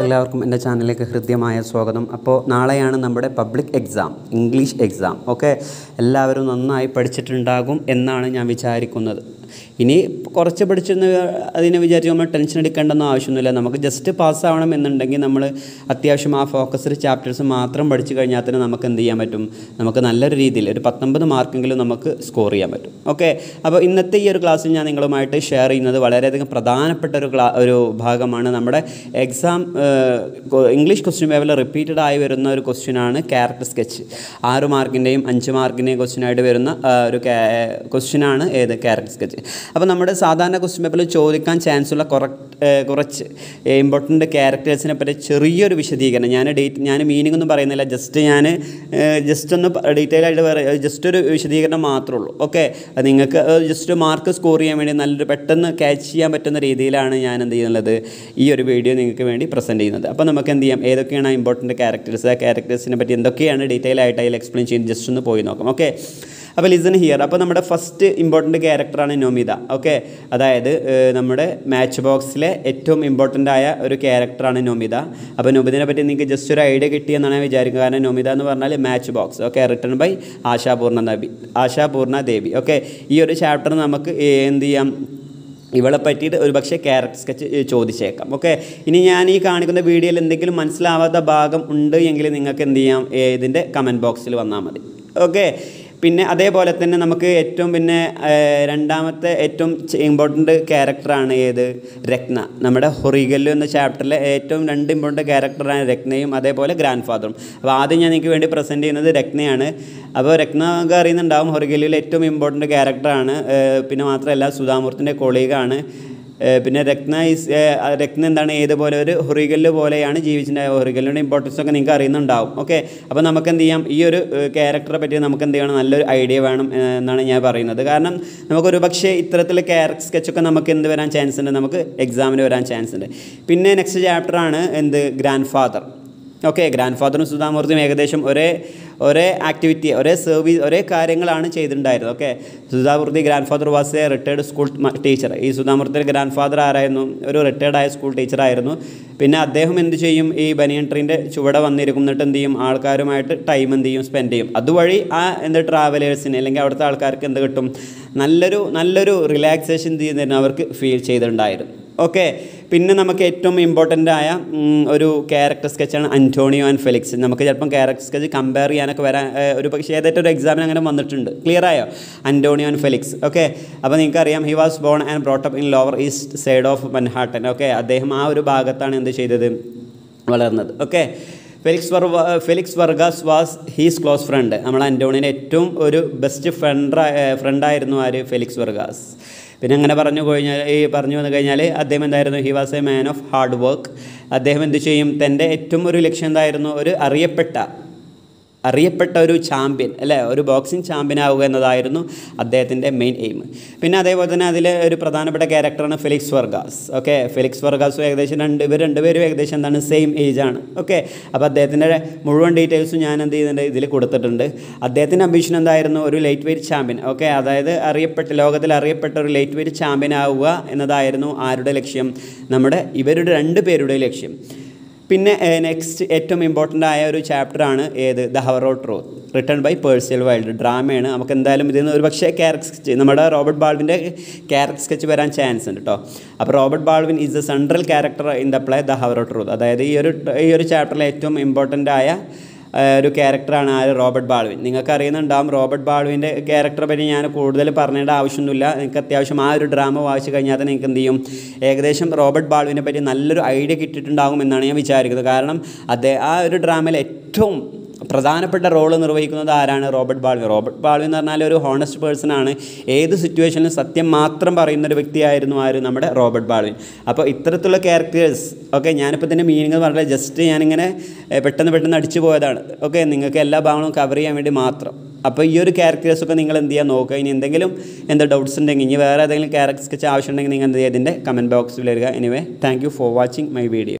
എല്ലാവർക്കും എൻ്റെ ചാനലിലേക്ക് ഹൃദ്യമായ സ്വാഗതം. അപ്പോൾ നാളെയാണ് നമ്മുടെ public exam, English exam. Okay, എല്ലാവരും നന്നായി പഠിച്ചിട്ടുണ്ടാകും എന്നാണ് ഞാൻ വിചാരിക്കുന്നത്. ഇനി കുറച്ച് പഠിച്ചെന്ന് അതിനെ വിചാരിച്ച് നമ്മൾ ടെൻഷൻ എടുക്കേണ്ടെന്നോ ആവശ്യമൊന്നുമില്ല. നമുക്ക് ജസ്റ്റ് പാസ്സാവണം എന്നുണ്ടെങ്കിൽ നമ്മൾ അത്യാവശ്യം ആ ഫോക്കസ്ഡ് ചാപ്റ്റേഴ്സ് മാത്രം പഠിച്ചു കഴിഞ്ഞാൽ തന്നെ നമുക്ക് എന്ത് ചെയ്യാൻ പറ്റും, നമുക്ക് നല്ലൊരു രീതിയിൽ ഒരു 19 മാർക്കെങ്കിലും നമുക്ക് സ്കോർ ചെയ്യാൻ പറ്റും. ഓക്കെ, അപ്പോൾ ഇന്നത്തെ ഈ ഒരു ക്ലാസ്സിൽ ഞാൻ നിങ്ങളുമായിട്ട് ഷെയർ ചെയ്യുന്നത് വളരെയധികം പ്രധാനപ്പെട്ട ഒരു ഭാഗമാണ്. നമ്മുടെ എക്സാം ഇംഗ്ലീഷ് ക്വസ്റ്റ്യൻ പേപ്പറിൽ റിപ്പീറ്റഡ് ആയി വരുന്ന ഒരു ക്വസ്റ്റ്യനാണ് ക്യാരക്ടർ സ്കെച്ച്. 6 മാർക്കിൻ്റെയും 5 മാർക്കിൻ്റെയും ക്വസ്റ്റ്യനായിട്ട് വരുന്ന ഒരു ക്വസ്റ്റ്യനാണ് ഏത് ക്യാരക്ടർ സ്കെച്ച്. അപ്പോൾ നമ്മുടെ സാധാരണ ക്വസ്റ്റ്യൻ പേപ്പറിൽ ചോദിക്കാൻ ചാൻസുള്ള കുറച്ച് ഇമ്പോർട്ടൻ്റ് ക്യാരക്ടേഴ്സിനെ പറ്റി ചെറിയൊരു വിശദീകരണം, ഞാൻ മീനിങ് ഒന്നും പറയുന്നില്ല, ജസ്റ്റ് ഒന്ന് ഡീറ്റെയിൽ ആയിട്ട് ജസ്റ്റ് ഒരു വിശദീകരണം മാത്രമേ ഉള്ളൂ. ഓക്കെ, നിങ്ങൾക്ക് ജസ്റ്റ് മാർക്ക് സ്കോർ ചെയ്യാൻ വേണ്ടി നല്ലൊരു പെട്ടെന്ന് ക്യാച്ച് ചെയ്യാൻ പറ്റുന്ന രീതിയിലാണ് ഞാൻ എന്ത് ചെയ്യുന്നത്, ഈ ഒരു വീഡിയോ നിങ്ങൾക്ക് വേണ്ടി പ്രസൻറ്റ് ചെയ്യുന്നത്. അപ്പോൾ നമുക്ക് എന്ത് ചെയ്യാം, ഏതൊക്കെയാണ് ഇമ്പോർട്ടൻ്റ് ക്യാരക്ടേഴ്സ്, ആ ക്യാരക്ടേഴ്സിനെ പറ്റി എന്തൊക്കെയാണ് ഡീറ്റെയിൽ ആയിട്ട് അതിൽ എക്സ്പ്ലെയിൻ ചെയ്ത് ജസ്റ്റ് ഒന്ന് പോയി നോക്കാം. ഓക്കെ, അപ്പോൾ ലിസൺ ഹിയർ. അപ്പോൾ നമ്മുടെ ഫസ്റ്റ് ഇമ്പോർട്ടൻ്റ് ക്യാരക്ടറാണ് നോമിത. ഓക്കെ, അതായത് നമ്മുടെ മാച്ച് ബോക്സിലെ ഏറ്റവും ഇമ്പോർട്ടൻ്റ് ആയ ഒരു ക്യാരക്ടറാണ് നോമിത. അപ്പോൾ നോമിതനെ പറ്റി നിങ്ങൾക്ക് ജസ്റ്റ് ഒരു ഐഡിയ കിട്ടിയെന്നാണ് ഞാൻ വിചാരിക്കുന്നത്. കാരണം നോമിത എന്ന് പറഞ്ഞാൽ match box. Okay, written by Ashapurna Devi. Okay, ഈ ഒരു ചാപ്റ്റർ നമുക്ക് എന്ത് ചെയ്യാം, ഇവളെ പറ്റിയിട്ട് ഒരു പക്ഷേ ക്യാരക്ടർ സ്കെച്ച് ചോദിച്ചേക്കാം. ഓക്കെ, ഇനി ഞാൻ ഈ കാണിക്കുന്ന വീഡിയോയിൽ എന്തെങ്കിലും മനസ്സിലാവാത്ത ഭാഗം ഉണ്ട് എങ്കിൽ നിങ്ങൾക്ക് എന്ത് ചെയ്യാം, ഇതിൻ്റെ കമൻറ്റ് ബോക്സിൽ വന്നാൽ മതി. ഓക്കെ, പിന്നെ അതേപോലെ തന്നെ നമുക്ക് രണ്ടാമത്തെ ഏറ്റവും ഇമ്പോർട്ടൻ്റ് ക്യാരക്ടറാണ് ഏത്, രത്ന. നമ്മുടെ ഹൊറിഗല്ലു എന്ന ചാപ്റ്ററിലെ ഏറ്റവും 2 ഇമ്പോർട്ടൻ്റ് ക്യാരക്ടറാണ് രത്നയും അതേപോലെ ഗ്രാൻഡ് ഫാദറും. അപ്പോൾ ആദ്യം ഞാൻ നിങ്ങൾക്ക് വേണ്ടി പ്രസൻറ്റ് ചെയ്യുന്നത് രത്നയാണ്. അപ്പോൾ രത്ന നമുക്ക് അറിയുന്നുണ്ടാവും, ഹൊറിഗല്ലുവിലെ ഏറ്റവും ഇമ്പോർട്ടൻ്റ് ക്യാരക്ടറാണ്. പിന്നെ മാത്രമല്ല സുധാമൂർത്തിൻ്റെ കൊളീഗാണ്. പിന്നെ രത്ന എന്താണ്, ഏതുപോലെ ഒരു ഹൊറിഗല്ല് പോലെയാണ് ജീവിച്ചിട്ടുണ്ടായത്. ഹൊറിഗല്ലിൻ്റെ ഇമ്പോർട്ടൻസ് ഒക്കെ നിങ്ങൾക്ക് അറിയുന്നുണ്ടാവും. ഓക്കെ, അപ്പോൾ നമുക്ക് എന്ത് ചെയ്യാം, ഈ ഒരു ക്യാരക്ടറെ പറ്റി നമുക്ക് എന്ത് ചെയ്യണം, നല്ലൊരു ഐഡിയ വേണം എന്നാണ് ഞാൻ പറയുന്നത്. കാരണം നമുക്കൊരു പക്ഷേ ഇത്തരത്തിലുള്ള ക്യാരക്ടർ സ്കെച്ചൊക്കെ നമുക്ക് എന്ത് വരാൻ ചാൻസ് ഉണ്ട്, നമുക്ക് എക്സാമിന് വരാൻ ചാൻസ് ഉണ്ട്. പിന്നെ നെക്സ്റ്റ് ചാപ്റ്ററാണ് ഗ്രാൻഡ് ഫാദർ. ഓക്കെ, ഗ്രാൻഡ് ഫാദറും സുധാമൂർത്തിയും ഏകദേശം ഒരേ ആക്ടിവിറ്റി, ഒരേ കാര്യങ്ങളാണ് ചെയ്തിട്ടുണ്ടായിരുന്നത്. Okay, Sudha Murthy grandfather was a retired school teacher. ഈ സുധാമൂർത്തിയുടെ ഗ്രാൻഡ് ഫാദർ ആരായിരുന്നു, ഒരു റിട്ടയർഡ് ആയ സ്കൂൾ ടീച്ചറായിരുന്നു. പിന്നെ അദ്ദേഹം എന്ത് ചെയ്യും, ഈ ബനിയൻ ട്രീൻ്റെ ചുവടെ വന്നിരിക്കും, എന്നിട്ട് എന്ത് ചെയ്യും, ആൾക്കാരുമായിട്ട് ടൈം എന്ത് ചെയ്യും, സ്പെൻഡ് ചെയ്യും. അതുവഴി ആ ട്രാവലേഴ്സിന് അല്ലെങ്കിൽ അവിടുത്തെ ആൾക്കാർക്ക് എന്ത് കിട്ടും, നല്ലൊരു റിലാക്സേഷൻ എന്ത് ചെയ്യുന്നതിന് അവർക്ക് ഫീൽ ചെയ്തിട്ടുണ്ടായിരുന്നു. ഓക്കെ, പിന്നെ നമുക്ക് ഏറ്റവും ഇമ്പോർട്ടൻ്റ് ആയ ഒരു ക്യാരക്ടർ സ്കെച്ചാണ് അന്റോണിയോ ആൻഡ് ഫെലിക്സ്. നമുക്ക് ചിലപ്പം ക്യാരക്ടർ സ്കെച്ച് കമ്പയർ ചെയ്യാനൊക്കെ വരാൻ ഒരു പക്ഷേ ഏതായിട്ട് ഒരു എക്സാമിന് അങ്ങനെ വന്നിട്ടുണ്ട്. ക്ലിയർ ആയോ, അന്റോണിയോ ആൻഡ് ഫെലിക്സ്. ഓക്കെ, അപ്പോൾ നിങ്ങൾക്കറിയാം, he was born and brought up in lower east side of Manhattan. Okay, അദ്ദേഹം ആ ഒരു ഭാഗത്താണ് എന്ത് ചെയ്തത്, വളർന്നത്. Okay, Felix Vargas was his close friend. നമ്മൾ അന്റോണിയുടെ ഏറ്റവും ഒരു ബെസ്റ്റ് ഫ്രണ്ടായിരുന്നു ആര്, ഫെലിക്സ് വർഗാസ്. പിന്നെ അങ്ങനെ പറഞ്ഞു വന്നു കഴിഞ്ഞാൽ അദ്ദേഹം എന്തായിരുന്നു, he was a man of hard work. അദ്ദേഹം എന്ത് ചെയ്യും, തൻ്റെ ഏറ്റവും ഒരു ലക്ഷ്യം എന്തായിരുന്നു, ഒരു അറിയപ്പെട്ട ഒരു ചാമ്പ്യൻ, അല്ലേ, ഒരു ബോക്സിംഗ് ചാമ്പ്യൻ ആവുക എന്നതായിരുന്നു അദ്ദേഹത്തിൻ്റെ മെയിൻ എയിം. പിന്നെ അതേപോലെ തന്നെ അതിലെ ഒരു പ്രധാനപ്പെട്ട ക്യാരക്ടറാണ് ഫെലിക്സ് വർഗാസ്. ഓക്കെ, ഫെലിക്സ് വർഗാസും ഏകദേശം ഇവർ രണ്ടുപേരും ഏകദേശം എന്താണ്, സെയിം ഏജാണ്. ഓക്കെ, അപ്പോൾ അദ്ദേഹത്തിൻ്റെ മുഴുവൻ ഡീറ്റെയിൽസും ഞാൻ എന്ത് ചെയ്യുന്നുണ്ട്, ഇതിൽ കൊടുത്തിട്ടുണ്ട്. അദ്ദേഹത്തിൻ്റെ അംബിഷൻ എന്തായിരുന്നു, ഒരു ലൈറ്റ് വെയ്റ്റ് ചാമ്പ്യൻ. ഓക്കെ, അതായത് ലോകത്തിൽ അറിയപ്പെട്ട ഒരു ലൈറ്റ് വെയ്റ്റ് ചാമ്പ്യൻ ആവുക എന്നതായിരുന്നു ആരുടെ ലക്ഷ്യം, ഇവരുടെ 2 പേരുടെ ലക്ഷ്യം. പിന്നെ നെക്സ്റ്റ് ഏറ്റവും ഇമ്പോർട്ടൻ്റ് ആയ ഒരു ചാപ്റ്ററാണ് the hour of truth, written by Percival Wilde. ഡ്രാമയാണ്. നമുക്ക് എന്തായാലും ഇതിൽ നിന്ന് ഒരു പക്ഷേ ക്യാരക്ടർ സ്കെച്ച്, നമ്മുടെ റോബർട്ട് ബാൾവിൻ്റെ ക്യാരക്ടർ സ്കെച്ച് വരാൻ ചാൻസ് ഉണ്ട് കേട്ടോ. അപ്പോൾ Robert Baldwin is the central character in the play the hour of truth. അതായത് ഈ ഒരു ചാപ്റ്ററിലെ ഏറ്റവും ഇമ്പോർട്ടൻ്റ് ആയ ഒരു ക്യാരക്ടറാണ് റോബർട്ട് ബാൾവിൻ. നിങ്ങൾക്ക് അറിയുന്നുണ്ടാവും, റോബർട്ട് ബാൾവിൻ്റെ ക്യാരക്ടറെ പറ്റി ഞാൻ കൂടുതൽ പറഞ്ഞേണ്ട ആവശ്യമൊന്നുമില്ല. നിങ്ങൾക്ക് അത്യാവശ്യം ആ ഒരു ഡ്രാമ വായിച്ച് കഴിഞ്ഞാൽ തന്നെ നിങ്ങൾക്ക് എന്ത് ചെയ്യും, ഏകദേശം റോബർട്ട് ബാൾവിനെ പറ്റി നല്ലൊരു ഐഡിയ കിട്ടിയിട്ടുണ്ടാകും എന്നാണ് ഞാൻ വിചാരിക്കുന്നത്. കാരണം ആ ഒരു ഡ്രാമയിൽ ഏറ്റവും പ്രധാനപ്പെട്ട റോള് നിർവഹിക്കുന്നത് ആരാണ്, റോബർട്ട് ബാൾവിൻ എന്ന് പറഞ്ഞാൽ ഒരു ഹോണസ്റ്റ് പേഴ്സൺ ആണ്. ഏത് സിറ്റുവേഷനിലും സത്യം മാത്രം പറയുന്ന ഒരു വ്യക്തിയായിരുന്നു നമ്മുടെ റോബർട്ട് ബാൾവിൻ. അപ്പോൾ ഇത്തരത്തിലുള്ള ക്യാരക്ടേഴ്സ്, ഓക്കെ, ഞാനിപ്പോൾ ഇതിൻ്റെ മീനിങ് പറഞ്ഞാൽ ജസ്റ്റ് ഞാനിങ്ങനെ പെട്ടെന്ന് അടിച്ചു പോയതാണ്. ഓക്കെ, നിങ്ങൾക്ക് എല്ലാ ഭാഗങ്ങളും കവർ ചെയ്യാൻ വേണ്ടി മാത്രം. അപ്പോൾ ഈ ഒരു ക്യാരക്ടേഴ്സൊക്കെ നിങ്ങൾ എന്ത് ചെയ്യാൻ നോക്കുക. ഇനി എന്തെങ്കിലും ഡൗട്ട്സ് ഉണ്ടെങ്കിൽ, ഇനി വേറെ ഏതെങ്കിലും ക്യാരക്ടർ സ്കെച്ച് ആവശ്യമുണ്ടെങ്കിൽ നിങ്ങൾ എന്ത് ചെയ്യുക, ഇതിൻ്റെ കമൻറ്റ് ബോക്സിൽ വരിക. Anyway, thank you for watching my video.